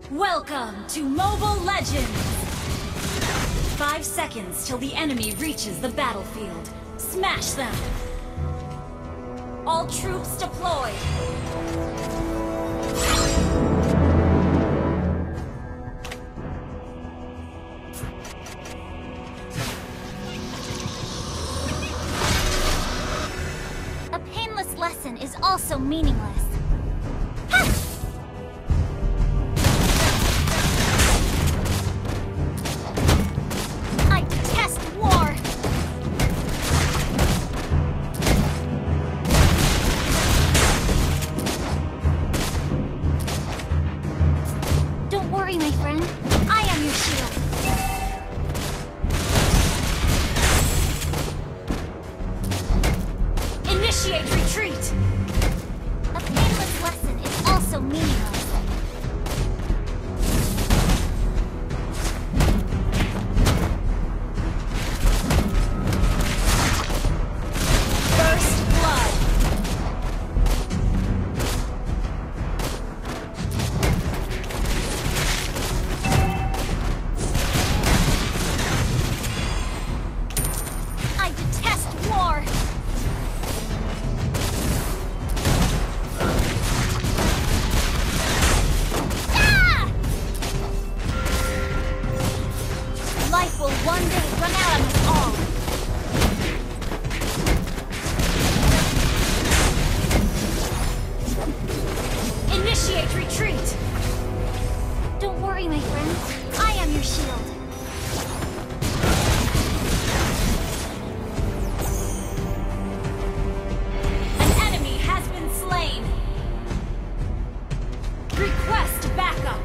Welcome to Mobile Legends! 5 seconds till the enemy reaches the battlefield. Smash them! All troops deployed! A painless lesson is also meaningless. I detest war! Don't worry, my friend. I am your shield. Initiate retreat! A painless lesson is also meaningless. First blood! I detest war! Ah! Life will one day run out on us all. Initiate retreat! Don't worry, my friend. I am your shield. An enemy has been slain! Request backup!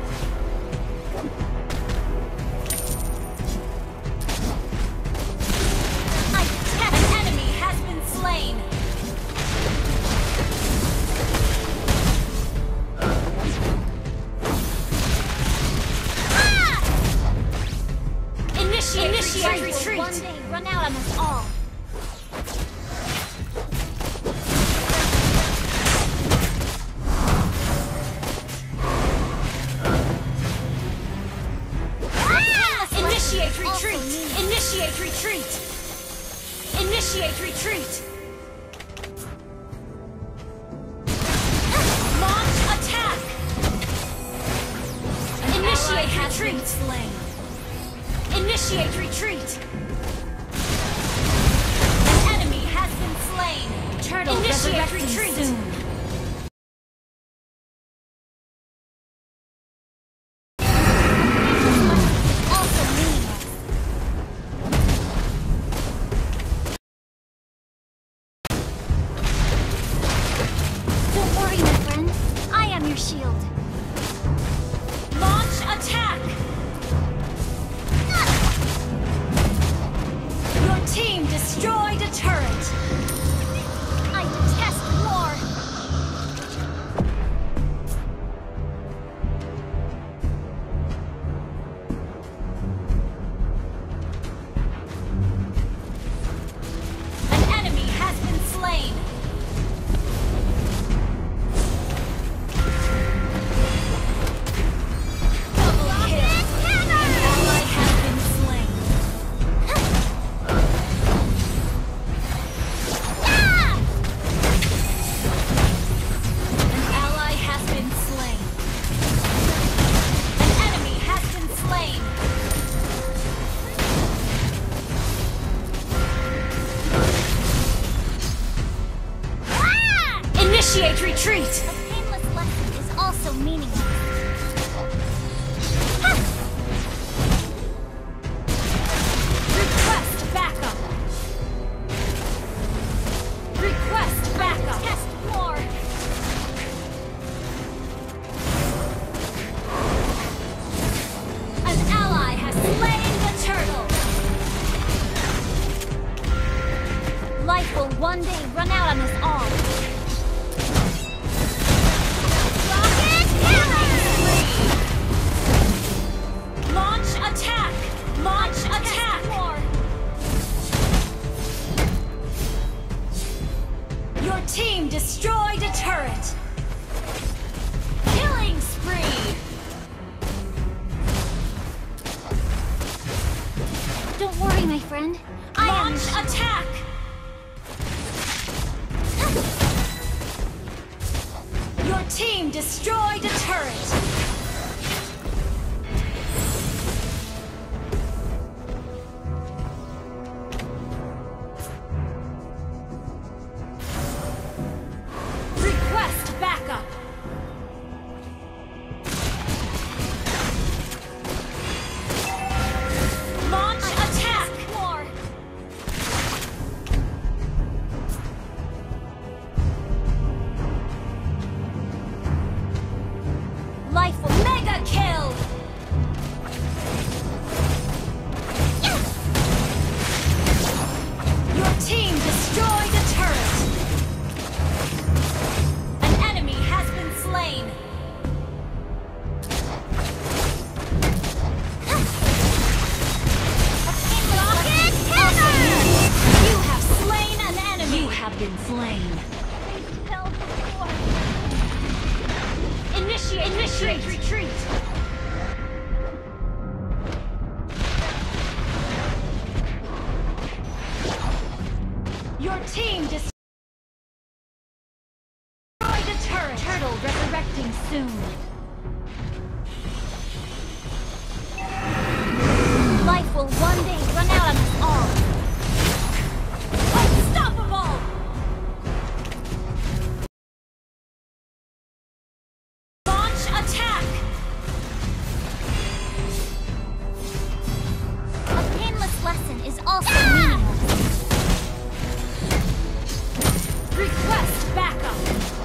I detest. An enemy has been slain! Ah! Initiate Life will retreat! one day run out on us all. Ah! Initiate Also retreat! meaningless. Initiate retreat! Initiate retreat! Launch attack! Initiate retreat! Slain. Initiate retreat! An enemy has been slain! Turtle Initiate resurrecting retreat! soon. Also meaningless. Don't worry, my friend. I am your shield. Launch attack! Your team destroyed a turret! I detest war. An enemy has been slain! Double kill! An ally has been slain! Ah! An ally has been slain! An enemy has been slain! Ah! Initiate retreat! A painless lesson is also meaningless. Request backup! Request backup! Detest war. An ally has slain the turtle! Life will one day run out on us all. Rocket cannon! Launch attack! Launch attack! War. Your team destroyed a turret! Killing spree! worry, my friend. I am your Launch shield. attack! Your team destroyed a turret! Request backup! Launch attack! More. Life will mega kill! Your team destroyed a turret! An enemy has been slain! Rocket Awesome. hammer! You have slain an enemy! You have been slain! Initiate retreat! Your team destroyed a turret! Turtle resurrecting soon! Life will one day run out on us all. Unstoppable! Launch attack! A painless lesson is also meaningless. Request backup!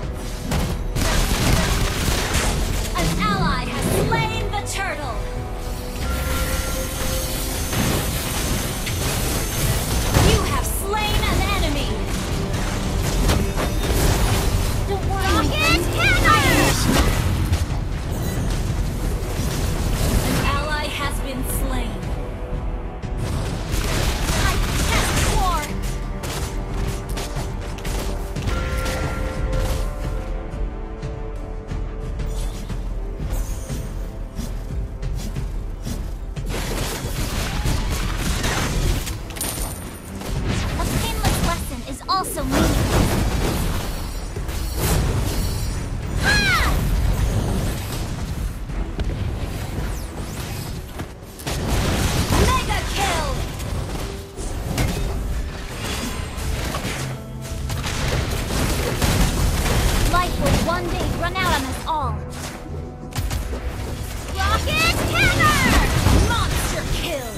An ally has slain the turtle! You have slain an enemy! Don't worry, my friend. An ally has been slain. I detest war! A painless lesson is also meaningless. Ha! Mega kill! Life will one day run out on us all. Rocket hammer! Monster kill!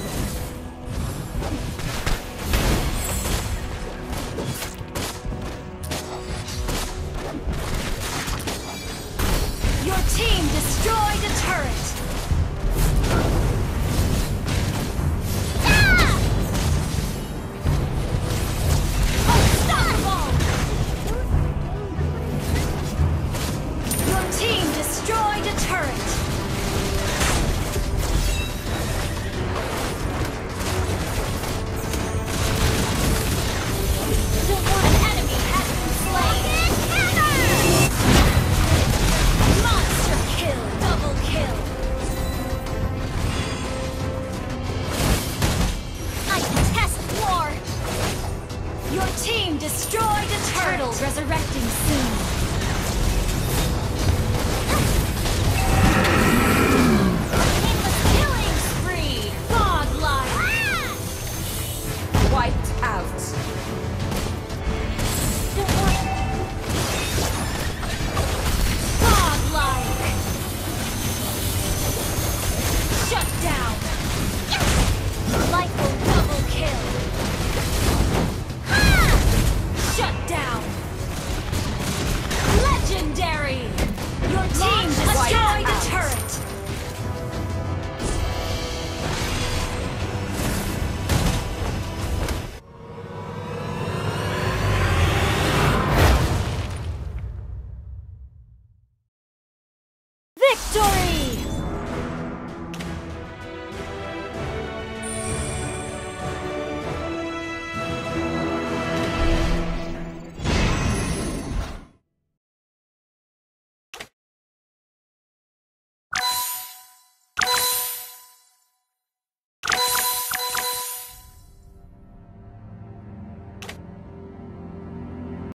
Your team destroyed a turret! Ah! Unstoppable! Your team destroyed a turret! Don't worry. An enemy has been slain! Monster kill! Double kill! I detest war. Your team destroyed a turtle! Resurrecting soon!